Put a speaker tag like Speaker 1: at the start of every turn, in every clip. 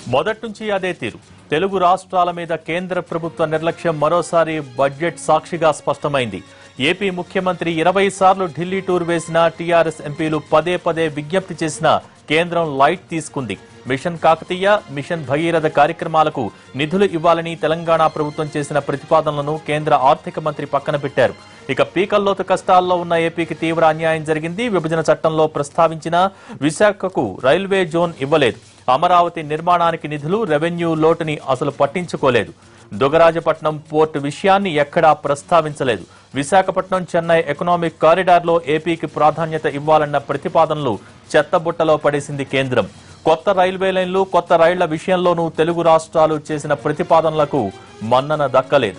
Speaker 1: మొదటి నుంచి అదే తీరు. తెలుగు రాష్ట్రాల మీద కేంద్ర ప్రభుత్వ నిర్లక్ష్యం మరోసారి బడ్జెట్ సాక్షిగా స్పష్టమైంది. ఏపీ ముఖ్యమంత్రి 20 సార్లు ఢిల్లీ టూర్ వేసిన టీఆర్ఎస్ ఎంపీలు పదే పదే విజ్ఞప్తి చేసిన కేంద్రం లైట్ తీసుకుంది. మిషన్ కాకతీయ, మిషన్ భగీరథ కార్యక్రమాలకు నిధులు ఇవ్వాలని తెలంగాణ ప్రభుత్వం చేసిన ప్రతిపాదనలను కేంద్ర ఆర్థిక మంత్రి పక్కన పెట్టారు. ఇక పీకల్లోతు కష్టాల్లో ఉన్న ఏపీకి తీవ్ర అన్యాయం జరిగింది. విభజన చట్టంలో ప్రస్తావించిన విశాఖకు రైల్వే జోన్ ఇవ్వలేదు. అమరావతి నిర్మాణానికి నిధులు, రెవెన్యూ లోటుని అసలు పట్టించుకోలేదు. దుగరాజపట్నం పోర్టు విషయాన్ని ఎక్కడా ప్రస్తావించలేదు. విశాఖపట్నం చెన్నై ఎకనామిక్ కారిడార్లో ఏపీకి ప్రాధాన్యత ఇవ్వాలన్న ప్రతిపాదనలు చెత్తబుట్టలో పడేసింది కేంద్రం. కొత్త రైల్వే లైన్లు, కొత్త రైళ్ల విషయంలోనూ తెలుగు రాష్ట్రాలు చేసిన ప్రతిపాదనలకు మన్నన దక్కలేదు.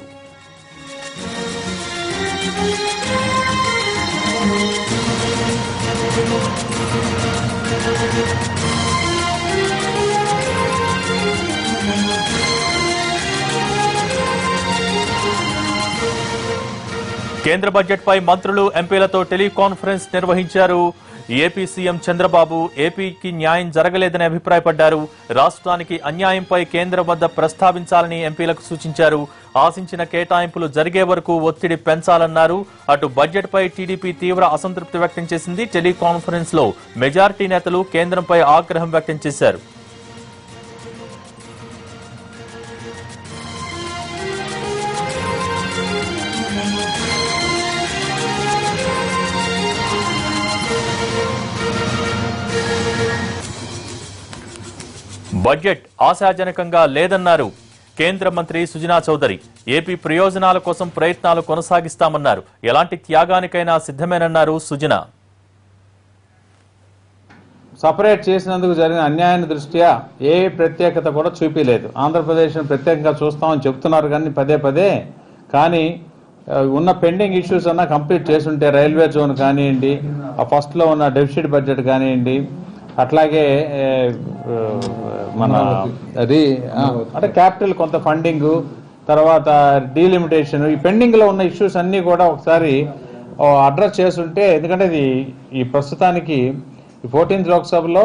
Speaker 1: కేంద్ర బడ్జెట్ పై మంత్రులు, ఎంపీలతో టెలికాన్ఫరెన్స్ నిర్వహించారు. ఏపీ సీఎం చంద్రబాబు ఏపీకి న్యాయం జరగలేదని అభిప్రాయపడ్డారు. రాష్ట్రానికి అన్యాయంపై కేంద్రం వద్ద ప్రస్తావించాలని ఎంపీలకు సూచించారు. ఆశించిన కేటాయింపులు జరిగే వరకు ఒత్తిడి పెంచాలన్నారు. అటు బడ్జెట్ పై టీడీపీ తీవ్ర అసంతృప్తి వ్యక్తం చేసింది. టెలికాన్ఫరెన్స్ లో మెజారిటీ నేతలు కేంద్రంపై ఆగ్రహం వ్యక్తం చేశారు. బడ్జెట్ ఆశాజనకంగా లేదన్నారు కేంద్ర మంత్రి సుజనా చౌదరి. ఏపీ ప్రయోజనాల కోసం ప్రయత్నాలు కొనసాగిస్తామన్నారు. ఎలాంటి త్యాగానికైనా సిద్ధమేనన్నారు సుజనా.
Speaker 2: సపరేట్ చేసినందుకు జరిగిన అన్యాయాన్ని దృష్ట్యా ఏ ప్రత్యేకత కూడా చూపించలేదు. ఆంధ్రప్రదేశ్ను ప్రత్యేకంగా చూస్తామని చెప్తున్నారు కానీ పదే పదే, కానీ ఉన్న పెండింగ్ ఇష్యూస్ అన్నా కంప్లీట్ చేసుంటే రైల్వే జోన్ కానివ్వండి, ఆ ఫస్ట్లో ఉన్న డెఫిసిట్ బడ్జెట్ కానివ్వండి, అట్లాగే మన అంటే క్యాపిటల్ కొంత ఫండింగ్, తర్వాత డీలిమిటేషన్, ఈ పెండింగ్లో ఉన్న ఇష్యూస్ అన్నీ కూడా ఒకసారి అడ్రస్ చేస్తుంటే, ఎందుకంటే ఇది ఈ ప్రస్తుతానికి 14th లోక్సభలో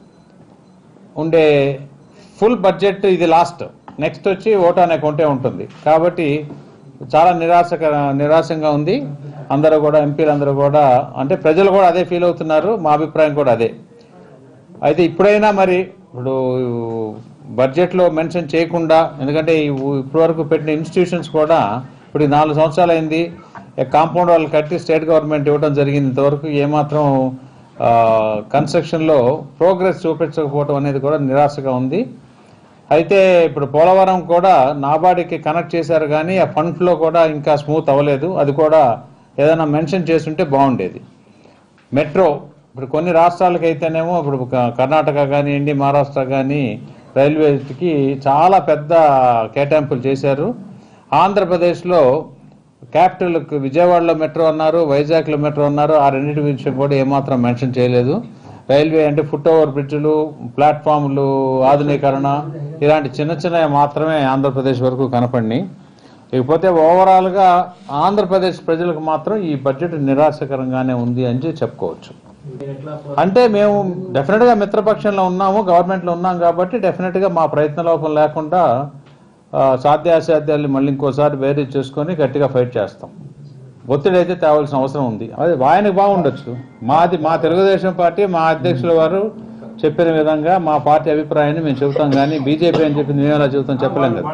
Speaker 2: ఉండే ఫుల్ బడ్జెట్ ఇది లాస్ట్, నెక్స్ట్ వచ్చి ఓట్ అనే కొంటే ఉంటుంది. కాబట్టి చాలా నిరాశంగా ఉంది. అందరూ కూడా ఎంపీలందరూ కూడా, అంటే ప్రజలు కూడా అదే ఫీల్ అవుతున్నారు. మా అభిప్రాయం కూడా అదే. అయితే ఇప్పుడైనా మరి ఇప్పుడు బడ్జెట్లో మెన్షన్ చేయకుండా, ఎందుకంటే ఇప్పటివరకు పెట్టిన ఇన్స్టిట్యూషన్స్ కూడా ఇప్పుడు 4 సంవత్సరాలు అయింది. కాంపౌండ్ వాళ్ళు కట్టి స్టేట్ గవర్నమెంట్ ఇవ్వడం జరిగింది. ఇంతవరకు ఏమాత్రం కన్స్ట్రక్షన్లో ప్రోగ్రెస్ చూపించకపోవడం అనేది కూడా నిరాశగా ఉంది. అయితే ఇప్పుడు పోలవరం కూడా నాబార్డుకి కనెక్ట్ చేశారు కానీ ఆ ఫండ్ ఫ్లో కూడా ఇంకా స్మూత్ అవ్వలేదు. అది కూడా ఏదైనా మెన్షన్ చేస్తుంటే బాగుండేది. మెట్రో ఇప్పుడు కొన్ని రాష్ట్రాలకైతేనేమో, ఇప్పుడు కర్ణాటక కానివ్వండి, మహారాష్ట్ర కానీ రైల్వేస్కి చాలా పెద్ద కేటాయింపులు చేశారు. ఆంధ్రప్రదేశ్లో క్యాపిటల్కి విజయవాడలో మెట్రో అన్నారు, వైజాగ్లో మెట్రో అన్నారు. ఆ రెండింటి విషయం కూడా ఏమాత్రం మెన్షన్ చేయలేదు. రైల్వే అంటే ఫుట్ ఓవర్ బ్రిడ్జ్లు, ప్లాట్ఫామ్లు ఆధునీకరణ, ఇలాంటి చిన్న మాత్రమే ఆంధ్రప్రదేశ్ వరకు కనపడినాయి. ఇకపోతే ఓవరాల్గా ఆంధ్రప్రదేశ్ ప్రజలకు మాత్రం ఈ బడ్జెట్ నిరాశకరంగానే ఉంది అని చెప్పుకోవచ్చు. అంటే మేము డెఫినెట్గా మిత్రపక్షంలో ఉన్నాము, గవర్నమెంట్లో ఉన్నాం కాబట్టి డెఫినెట్గా మా ప్రయత్న లోపం లేకుండా సాధ్యాసాధ్యాలు మళ్ళీ ఇంకోసారి వేరీ చేసుకొని గట్టిగా ఫైట్ చేస్తాం. ఒత్తిడి అయితే తేవాల్సిన అవసరం ఉంది. అది ఆయనకు బాగుండొచ్చు. మా తెలుగుదేశం పార్టీ, మా అధ్యక్షుల వారు చెప్పిన విధంగా మా పార్టీ అభిప్రాయాన్ని మేము చెబుతాం, కానీ బీజేపీ అని చెప్పి మేము ఎలా చెబుతాం చెప్పలేం కదా.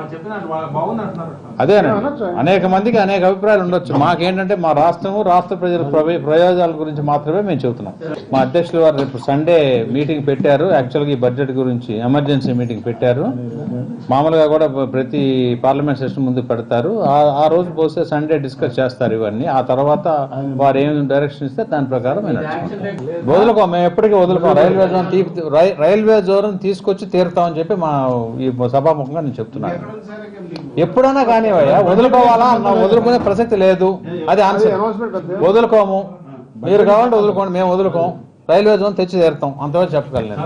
Speaker 2: అదేనండి, అనేక మందికి అనేక అభిప్రాయాలు ఉండొచ్చు. మాకేంటంటే మా రాష్ట్రము, రాష్ట్ర ప్రజల ప్రయోజనాల గురించి మాత్రమే మేము చెబుతున్నాం. మా అధ్యక్షుల వారు రేపు సండే మీటింగ్ పెట్టారు. యాక్చువల్గా ఈ బడ్జెట్ గురించి ఎమర్జెన్సీ మీటింగ్ పెట్టారు. మామూలుగా కూడా ప్రతి పార్లమెంట్ సెషన్ ముందు పెడతారు. ఆ రోజు పోస్తే సండే డిస్కస్ చేస్తారు ఇవన్నీ. ఆ తర్వాత వారు ఏం డైరెక్షన్ ఇస్తే దాని ప్రకారం మేము వదులుకోం. మేము ఎప్పటికీ వదులుకోం. రైల్వే జోన్ తీసుకొచ్చి తీరుతామని చెప్పి మా ఈ సభాముఖంగా నేను చెప్తున్నాను. ఎప్పుడైనా కానీ వదులుకోవాలా అన్న, వదులుకునే ప్రసక్తి లేదు. అది ఆన్సర్. వదులుకోము. మీరు కావాలంటే వదులుకోండి, మేము వదులుకోం. రైల్వే జోన్ తెచ్చి తీరుతాం, అంతవరకు చెప్పగలను.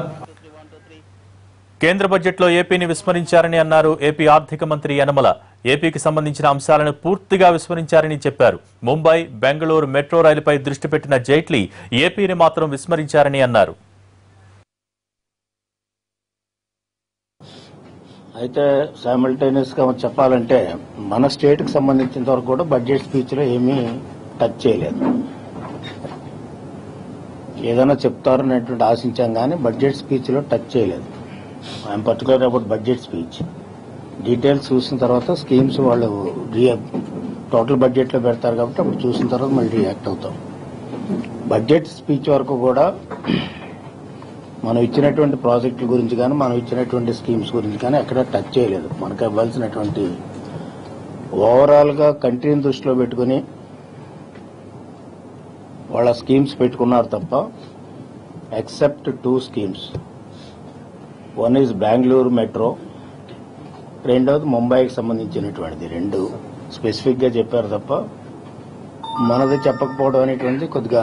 Speaker 1: కేంద్ర బడ్జెట్లో ఏపీని విస్మరించారని అన్నారు ఏపీ ఆర్థిక మంత్రి యనమల. ఏపీకి సంబంధించిన అంశాలను పూర్తిగా విస్మరించారని చెప్పారు. ముంబై, బెంగళూరు మెట్రో రైలుపై దృష్టి పెట్టిన జైట్లీ ఏపీని మాత్రం విస్మరించారని అన్నారు.
Speaker 3: అయితే సైమల్టేనియస్గా చెప్పాలంటే మన స్టేట్కి సంబంధించినంత వరకు కూడా బడ్జెట్ స్పీచ్లో ఏమీ టచ్ చేయలేదు. ఏదైనా చెప్తారనేటువంటి ఆశించాం కానీ బడ్జెట్ స్పీచ్లో టచ్ చేయలేదు. ఐఎమ్ పర్టికులర్ అబౌట్ బడ్జెట్ స్పీచ్. డీటెయిల్స్ చూసిన తర్వాత స్కీమ్స్ వాళ్ళు టోటల్ బడ్జెట్లో పెడతారు కాబట్టి అప్పుడు చూసిన తర్వాత మళ్ళీ రియాక్ట్ అవుతాం. బడ్జెట్ స్పీచ్ వరకు కూడా మనం ఇచ్చినటువంటి ప్రాజెక్టుల గురించి కానీ మనం ఇచ్చినటువంటి స్కీమ్స్ గురించి కానీ ఎక్కడ టచ్ చేయలేదు. మనకు ఇవ్వాల్సినటువంటి ఓవరాల్గా కంట్రీని దృష్టిలో పెట్టుకుని వాళ్ళ స్కీమ్స్ పెట్టుకున్నారు తప్ప except 2 schemes. One is Bengaluru metro, రెండవది ముంబైకి సంబంధించినటువంటిది. 2 స్పెసిఫిక్గా చెప్పారు తప్ప మనది చెప్పకపోవడం అనేటువంటిది కొద్దిగా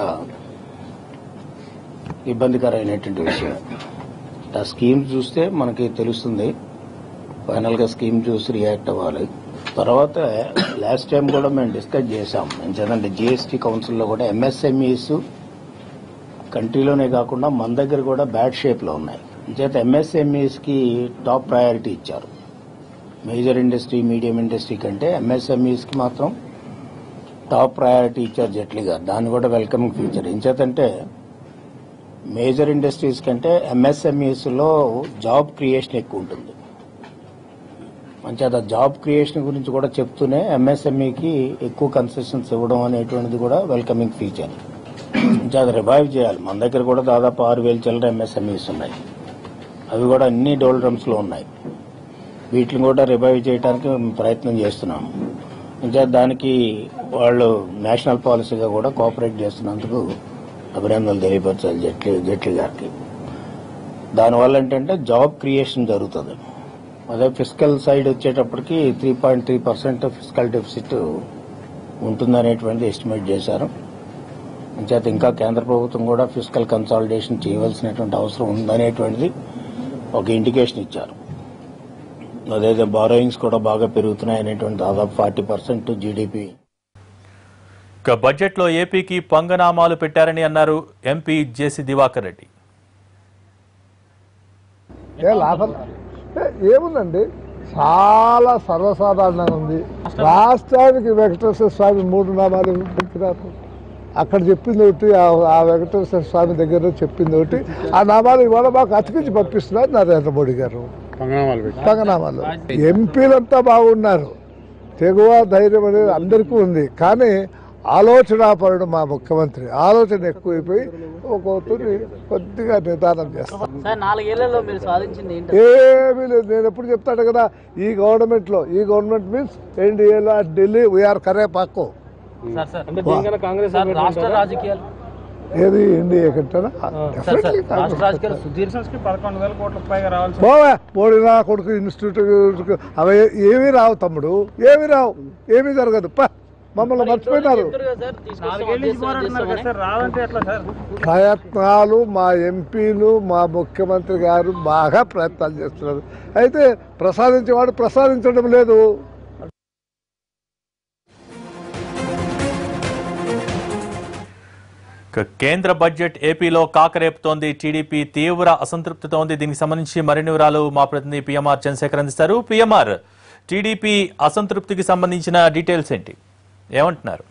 Speaker 3: ఇబ్బందికరమైనటువంటి విషయం. ఆ స్కీమ్ చూస్తే మనకి తెలుస్తుంది. ఫైనల్గా స్కీమ్ చూసి రియాక్ట్ అవ్వాలి. తర్వాత లాస్ట్ టైం కూడా మేము డిస్కస్ చేశాం. ఎందుకంటే జీఎస్టీ కౌన్సిల్లో కూడా ఎంఎస్ఎంఈస్ కంట్రీలోనే కాకుండా మన దగ్గర కూడా బ్యాడ్ షేప్లో ఉన్నాయి. చేత ఎంఎస్ఎంఈస్కి టాప్ ప్రయారిటీ ఇచ్చారు. మేజర్ ఇండస్ట్రీ, మీడియం ఇండస్ట్రీ కంటే ఎంఎస్ఎంఈస్కి మాత్రం టాప్ ప్రయారిటీ ఇచ్చారు జైట్లీ గారు. దాన్ని కూడా వెల్కమింగ్ ఫీచర్. ఎంచేతంటే మేజర్ ఇండస్ట్రీస్ కంటే ఎంఎస్ఎంఈస్లో జాబ్ క్రియేషన్ ఎక్కువ ఉంటుంది. మంచిగా జాబ్ క్రియేషన్ గురించి కూడా చెప్తూనే ఎంఎస్ఎంఈకి ఎక్కువ కన్సెషన్స్ ఇవ్వడం అనేటువంటిది కూడా వెల్కమింగ్ ఫీచర్. అది రివైవ్ చేయాలి. మన దగ్గర కూడా దాదాపు 6,000 చిల్లర ఎంఎస్ఎంఈస్ ఉన్నాయి. అవి కూడా అన్ని డోల్డ్రమ్స్లో ఉన్నాయి. వీటిని కూడా రివైవ్ చేయడానికి ప్రయత్నం చేస్తున్నాము. దానికి వాళ్ళు నేషనల్ పాలసీగా కూడా కోఆపరేట్ చేస్తున్నందుకు అభినందనలు తెలియపరచాలి జైట్లీ గారికి. దానివల్ల ఏంటంటే జాబ్ క్రియేషన్ జరుగుతుంది. అదే ఫిజికల్ సైడ్ వచ్చేటప్పటికి 3.3% ఫిజికల్ డెఫిసిట్ ఉంటుందనేటువంటిది ఎస్టిమేట్ చేశారు. అంచేత ఇంకా కేంద్ర ప్రభుత్వం కూడా ఫిజికల్ కన్సాలిడేషన్ చేయవలసినటువంటి అవసరం ఉందనేటువంటిది ఒక ఇండికేషన్ ఇచ్చారు. అదైతే బారోయింగ్స్ కూడా బాగా పెరుగుతున్నాయనేటువంటి దాదాపు 40% జీడీపీ.
Speaker 1: ఇక బడ్జెట్లో ఏపీకి పంగనామాలు పెట్టారని అన్నారు ఎంపీ జేసీ దివాకర్ రెడ్డి.
Speaker 4: ఏముందండి, చాలా సర్వసాధారణంగా ఉంది. రాష్ట్రానికి వెంకటేశ్వర స్వామి 3 నామాలు పెట్టినారు. అక్కడ చెప్పింది ఒకటి, ఆ వెంకటేశ్వర స్వామి దగ్గర చెప్పింది ఒకటి. ఆ నామాలు ఇవాళ మాకు అతికించి పంపిస్తున్నారు నరేంద్ర మోడీ గారు. పంగనామాలు ఎంపీలంతా బాగున్నారు. తెగువ ధైర్యం అనేది అందరికీ ఉంది. కానీ ఆలోచనాపరుడు మా ముఖ్యమంత్రి. ఆలోచన ఎక్కువైపోయి ఒక్కొక్కరిని కొద్దిగా నిదానం చేస్తాం. ఏమీ లేదు. నేను ఎప్పుడు చెప్తాడు కదా, ఈ గవర్నమెంట్ మీన్స్ ఎన్డీఏలో ఢిల్లీ వీఆర్ కరేపాకు. ఏది ఎన్డీఏ కంటేనా? పోడినా కొడుకు ఇన్స్టిట్యూట్ అవి ఏమీ రావు తమ్ముడు, ఏమీ రావు, ఏమీ జరగదు. మమ్మల్ని మర్చిపోయినారు. ప్రయత్నాలు మా ఎంపీలు, మా ముఖ్యమంత్రి గారు బాగా ప్రయత్నాలు చేస్తున్నారు. అయితే ప్రసాదించేవాడు ప్రసాదించడం లేదు.
Speaker 1: కేంద్ర బడ్జెట్ ఏపీలో కాకరేపుతోంది. టీడీపీ తీవ్ర అసంతృప్తితో ఉంది. దీనికి సంబంధించి మరిన్ని వివరాలు మా ప్రతినిధి పిఎంఆర్ చంద్రశేఖర్ అందిస్తారు. పిఎంఆర్, టీడీపీ అసంతృప్తికి సంబంధించిన డీటెయిల్స్ ఏంటి, ఏమంటున్నారు?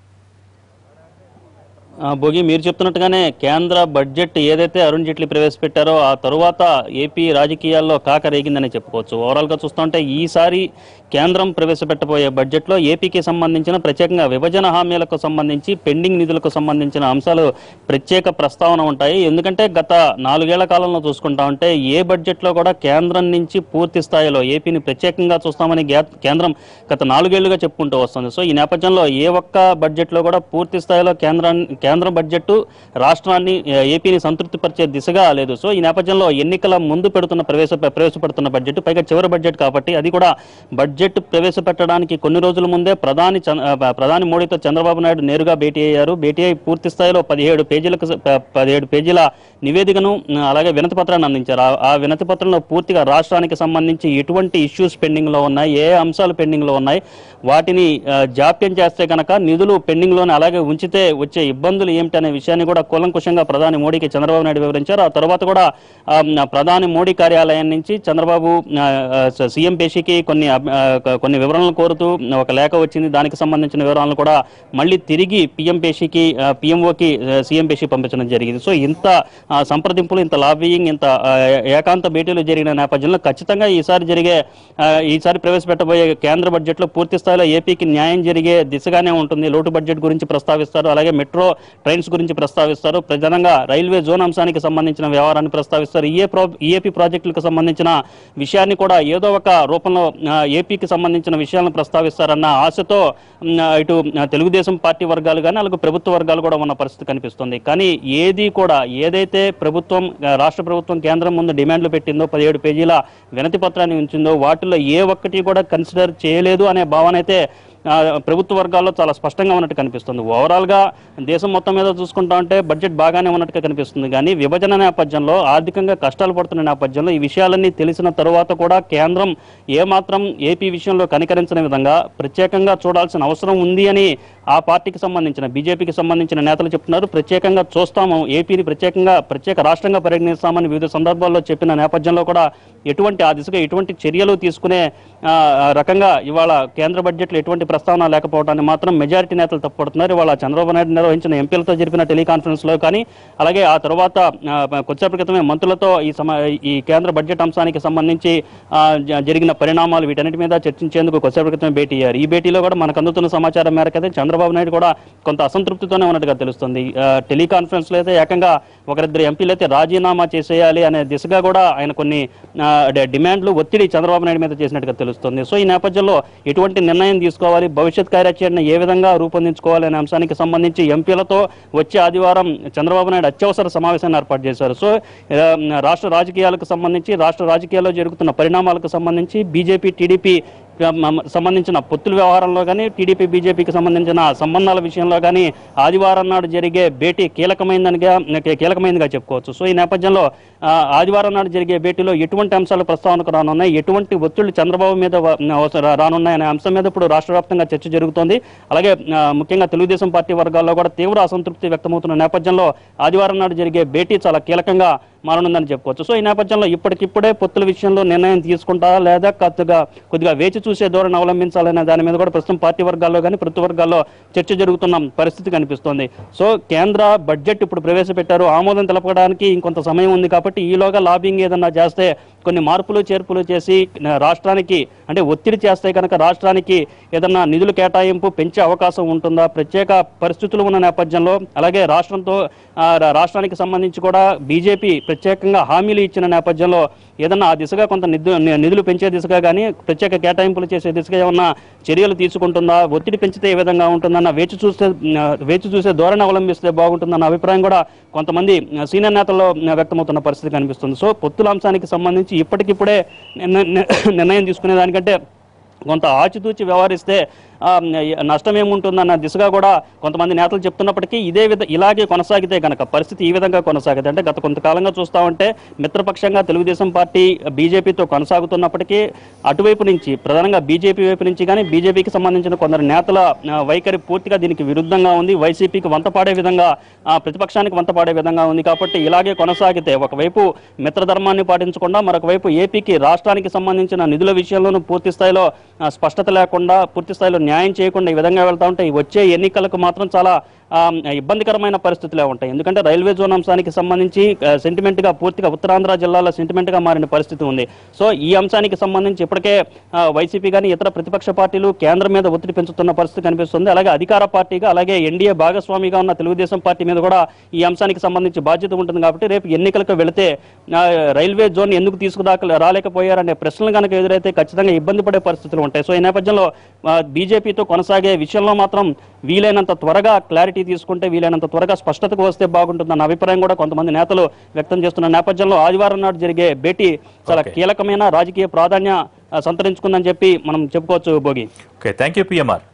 Speaker 5: భోగి, మీరు చెప్తున్నట్టుగానే కేంద్ర బడ్జెట్ ఏదైతే అరుణ్ జైట్లీ ప్రవేశపెట్టారో ఆ తరువాత ఏపీ రాజకీయాల్లో కాకరేగిందని చెప్పుకోవచ్చు. ఓవరాల్గా చూస్తుంటే ఈసారి కేంద్రం ప్రవేశపెట్టబోయే బడ్జెట్లో ఏపీకి సంబంధించిన ప్రత్యేకంగా విభజన హామీలకు సంబంధించి పెండింగ్ నిధులకు సంబంధించిన అంశాలు ప్రత్యేక ప్రస్తావన ఉంటాయి. ఎందుకంటే గత 4 ఏళ్ల కాలంలో చూసుకుంటా ఉంటే ఏ బడ్జెట్లో కూడా కేంద్రం నుంచి పూర్తి స్థాయిలో ఏపీని ప్రత్యేకంగా చూస్తామని కేంద్రం గత 4 ఏళ్లుగా చెప్పుకుంటూ వస్తుంది. సో ఈ నేపథ్యంలో ఏ ఒక్క బడ్జెట్లో కూడా పూర్తి స్థాయిలో కేంద్ర బడ్జెట్ రాష్ట్రాన్ని ఏపీని సంతృప్తిపరిచే దిశగా లేదు. సో ఈ నేపథ్యంలో ఎన్నికల ముందు ప్రవేశపెడుతున్న బడ్జెట్, పైగా చివరి బడ్జెట్ కాబట్టి అది కూడా బడ్జెట్ ప్రవేశపెట్టడానికి కొన్ని రోజుల ముందే ప్రధాని మోడీతో చంద్రబాబు నాయుడు నేరుగా భేటీ అయ్యారు. భేటీ అయి పూర్తి స్థాయిలో 17 పేజీల నివేదికను అలాగే వినతి పత్రాన్ని అందించారు. ఆ వినతి పత్రంలో పూర్తిగా రాష్ట్రానికి సంబంధించి ఎటువంటి ఇష్యూస్ పెండింగ్ లో ఉన్నాయి, ఏ అంశాలు పెండింగ్ లో ఉన్నాయి, వాటిని జాప్యం చేస్తే కనుక నిధులు పెండింగ్ లోనే అలాగే ఉంచితే వచ్చే ఇబ్బందులు ఇబ్బందులు ఏమిటి అనే విషయాన్ని కూడా కూలంకుషంగా ప్రధాని మోడీకి చంద్రబాబు నాయుడు వివరించారు. ఆ తర్వాత కూడా ప్రధాని మోడీ కార్యాలయం నుంచి చంద్రబాబు సీఎం పేషీకి కొన్ని వివరణలు కోరుతూ ఒక లేఖ వచ్చింది. దానికి సంబంధించిన వివరాలను కూడా మళ్ళీ తిరిగి పిఎంఓకి సీఎం పేషీ పంపించడం జరిగింది. సో ఇంత సంప్రదింపులు, ఇంత లాబియింగ్, ఇంత ఏకాంత భేటీలు జరిగిన నేపథ్యంలో ఖచ్చితంగా ఈసారి ప్రవేశపెట్టబోయే కేంద్ర బడ్జెట్లో పూర్తి స్థాయిలో ఏపీకి న్యాయం జరిగే దిశగానే ఉంటుంది. లోటు బడ్జెట్ గురించి ప్రస్తావిస్తారు, అలాగే మెట్రో ట్రైన్స్ గురించి ప్రస్తావిస్తారు, ప్రధానంగా రైల్వే జోన్ అంశానికి సంబంధించిన వ్యవహారాన్ని ప్రస్తావిస్తారు. ఈఏపీ ప్రాజెక్టులకు సంబంధించిన విషయాన్ని కూడా ఏదో ఒక రూపంలో ఏపీకి సంబంధించిన విషయాలను ప్రస్తావిస్తారన్న ఆశతో ఇటు తెలుగుదేశం పార్టీ వర్గాలు కానీ అలాగే ప్రభుత్వ వర్గాలు కూడా ఉన్న పరిస్థితి కనిపిస్తుంది. కానీ ఏదైతే రాష్ట్ర ప్రభుత్వం కేంద్రం ముందు డిమాండ్లు పెట్టిందో, 17 పేజీల వినతి పత్రాన్ని ఉంచిందో వాటిల్లో ఏ ఒక్కటి కూడా కన్సిడర్ చేయలేదు అనే భావన అయితే ప్రభుత్వ వర్గాల్లో చాలా స్పష్టంగా ఉన్నట్టు కనిపిస్తుంది. ఓవరాల్గా దేశం మొత్తం మీద చూసుకుంటా ఉంటే బడ్జెట్ బాగానే ఉన్నట్టుగా కనిపిస్తుంది. కానీ విభజన నేపథ్యంలో ఆర్థికంగా కష్టాలు పడుతున్న నేపథ్యంలో ఈ విషయాలన్నీ తెలిసిన తరువాత కూడా కేంద్రం ఏమాత్రం ఏపీ విషయంలో కనికరించిన విధంగా ప్రత్యేకంగా చూడాల్సిన అవసరం ఉంది అని ఆ పార్టీకి సంబంధించిన బీజేపీకి సంబంధించిన నేతలు చెప్తున్నారు. ప్రత్యేకంగా చూస్తాము, ఏపీని ప్రత్యేక రాష్ట్రంగా పరిగణిస్తామని వివిధ సందర్భాల్లో చెప్పిన నేపథ్యంలో కూడా ఆ దిశగా ఎటువంటి చర్యలు తీసుకునే రకంగా ఇవాళ కేంద్ర బడ్జెట్లో ఎటువంటి ప్రస్తావన లేకపోవడాన్ని మాత్రం మెజారిటీ నేతలు తప్పుపడుతున్నారు. ఇవాళ చంద్రబాబు నాయుడు నిర్వహించిన ఎంపీలతో జరిపిన టెలికాన్ఫరెన్స్లో కానీ అలాగే ఆ తర్వాత కొద్దిసేపటి క్రితమే మంత్రులతో ఈ కేంద్ర బడ్జెట్ అంశానికి సంబంధించి జరిగిన పరిణామాలు వీటన్నిటి మీద చర్చించేందుకు కొద్దిసేపటి క్రితమే భేటీ అయ్యారు. ఈ భేటీలో కూడా మనకు అందుతున్న సమాచారం మేరకు అయితే చంద్రబాబు నాయుడు కూడా కొంత అసంతృప్తితోనే ఉన్నట్టుగా తెలుస్తుంది. టెలికాన్ఫరెన్స్లో అయితే ఏకంగా ఒకరిద్దరు ఎంపీలు అయితే రాజీనామా చేసేయాలి అనే దిశగా కూడా ఆయన కొన్ని డిమాండ్లు, ఒత్తిడి చంద్రబాబు నాయుడు మీద చేసినట్టుగా తెలుస్తుంది. సో ఈ నేపథ్యంలో ఎటువంటి నిర్ణయం తీసుకోవాలి, భవిష్యత్ కార్యాచరణ ఏ విధంగా రూపొందించుకోవాలి అనే అంశానికి సంబంధించి ఎంపీలతో వచ్చే ఆదివారం చంద్రబాబు నాయుడు అత్యవసర సమావేశాన్ని ఏర్పాటు చేశారు. సో రాష్ట్ర రాజకీయాలకు సంబంధించి, రాష్ట్ర రాజకీయాల్లో జరుగుతున్న పరిణామాలకు సంబంధించి బీజేపీ టీడీపీ సంబంధించిన పొత్తుల వ్యవహారంలో కానీ టీడీపీ బీజేపీకి సంబంధించిన సంబంధాల విషయంలో కానీ ఆదివారం నాడు జరిగే భేటీ కీలకమైనదిగా చెప్పుకోవచ్చు. సో ఈ నేపథ్యంలో ఆదివారం నాడు జరిగే భేటీలో ఎటువంటి అంశాలు ప్రస్తావనకు రానున్నాయి, ఎటువంటి ఒత్తిళ్లు చంద్రబాబు మీద రానున్నాయి అనే అంశం మీద ఇప్పుడు రాష్ట్ర వ్యాప్తంగా చర్చ జరుగుతోంది. అలాగే ముఖ్యంగా తెలుగుదేశం పార్టీ వర్గాల్లో కూడా తీవ్ర అసంతృప్తి వ్యక్తమవుతున్న నేపథ్యంలో ఆదివారం నాడు జరిగే భేటీ చాలా కీలకంగా మారనుందని చెప్పుకోవచ్చు. సో ఈ నేపథ్యంలో ఇప్పటికిప్పుడే పొత్తుల విషయంలో నిర్ణయం తీసుకుంటారా లేదా కొద్దిగా వేచి చూసే ధోరణి అవలంబించాలనే దాని మీద కూడా ప్రస్తుతం పార్టీ వర్గాల్లో కానీ ప్రభుత్వ వర్గాల్లో చర్చ జరుగుతున్న పరిస్థితి కనిపిస్తోంది. సో కేంద్ర బడ్జెట్ ఇప్పుడు ప్రవేశపెట్టారు, ఆమోదం తెలపడానికి ఇంకొంత సమయం ఉంది కాబట్టి ఈలోగా లాబింగ్ ఏదన్నా చేస్తే, కొన్ని మార్పులు చేర్పులు చేసి రాష్ట్రానికి అంటే ఒత్తిడి చేస్తే కనుక రాష్ట్రానికి ఏదన్నా నిధుల కేటాయింపు పెంచే అవకాశం ఉంటుందా, ప్రత్యేక పరిస్థితులు ఉన్న నేపథ్యంలో అలాగే రాష్ట్రానికి సంబంధించి కూడా బీజేపీ ప్రత్యేకంగా హామీలు ఇచ్చిన నేపథ్యంలో ఏదన్నా ఆ దిశగా కొంత నిధులు పెంచే దిశగా కానీ ప్రత్యేక కేటాయింపులు చేసే దిశగా ఏమన్నా చర్యలు తీసుకుంటుందా, ఒత్తిడి పెంచితే ఏ విధంగా ఉంటుందన్న వేచి చూసే ధోరణి అవలంబిస్తే బాగుంటుందన్న అభిప్రాయం కూడా కొంతమంది సీనియర్ నేతల్లో వ్యక్తమవుతున్న పరిస్థితి కనిపిస్తుంది. సో పొత్తుల అంశానికి సంబంధించి ఇప్పటికిప్పుడే నిర్ణయం తీసుకునే దానికంటే కొంత ఆచితూచి వ్యవహరిస్తే నష్టం ఏముంటుందన్న దిశగా కూడా కొంతమంది నేతలు చెప్తున్నప్పటికీ ఇలాగే కొనసాగితే కనుక పరిస్థితి ఈ విధంగా కొనసాగితే అంటే గత కొంతకాలంగా చూస్తూ ఉంటే మిత్రపక్షంగా తెలుగుదేశం పార్టీ బీజేపీతో కొనసాగుతున్నప్పటికీ అటువైపు నుంచి ప్రధానంగా బీజేపీ వైపు నుంచి కానీ బీజేపీకి సంబంధించిన కొందరు నేతల వైఖరి పూర్తిగా దీనికి విరుద్ధంగా ఉంది. వైసీపీకి వంతపాడే విధంగా, ప్రతిపక్షానికి వంతపాడే విధంగా ఉంది. కాబట్టి ఇలాగే కొనసాగితే ఒకవైపు మిత్రధర్మాన్ని పాటించకుండా మరొక వైపు ఏపీకి రాష్ట్రానికి సంబంధించిన నిధుల విషయంలోనూ పూర్తి స్థాయిలో స్పష్టత లేకుండా, పూర్తి స్థాయిలో న్యాయం చేయకుండా ఈ విధంగా వెళ్తా ఉంటే వచ్చే ఎన్నికలకు మాత్రం చాలా ఇబ్బందికరమైన పరిస్థితులే ఉంటాయి. ఎందుకంటే రైల్వే జోన్ అంశానికి సంబంధించి సెంటిమెంట్గా పూర్తిగా ఉత్తరాంధ్ర జిల్లాల సెంటిమెంట్గా మారిన పరిస్థితి ఉంది. సో ఈ అంశానికి సంబంధించి ఇప్పటికే వైసీపీ కానీ ఇతర ప్రతిపక్ష పార్టీలు కేంద్రం మీద ఒత్తిడి పెంచుతున్న పరిస్థితి కనిపిస్తుంది. అలాగే అధికార పార్టీగా అలాగే ఎన్డీఏ భాగస్వామిగా ఉన్న తెలుగుదేశం పార్టీ మీద కూడా ఈ అంశానికి సంబంధించి బాధ్యత ఉంటుంది. కాబట్టి రేపు ఎన్నికలకు వెళితే రైల్వే జోన్ ఎందుకు రాలేకపోయారనే ప్రశ్నలు కనుక ఎదురైతే ఖచ్చితంగా ఇబ్బంది పడే పరిస్థితులు ఉంటాయి. సో ఈ నేపథ్యంలో బీజేపీతో కొనసాగే విషయంలో మాత్రం వీలైనంత త్వరగా క్లారిటీ తీసుకుంటే, వీలైనంత త్వరగా స్పష్టతకు వస్తే బాగుంటుందన్న అభిప్రాయం కూడా కొంతమంది నేతలు వ్యక్తం చేస్తున్న నేపథ్యంలో ఆదివారం నాడు జరిగే భేటీ చాలా కీలకమైన రాజకీయ ప్రాధాన్యత సంతరించుకుందని చెప్పి మనం చెప్పుకోవచ్చు. Bhogi.
Speaker 1: Okay, thank you PMR.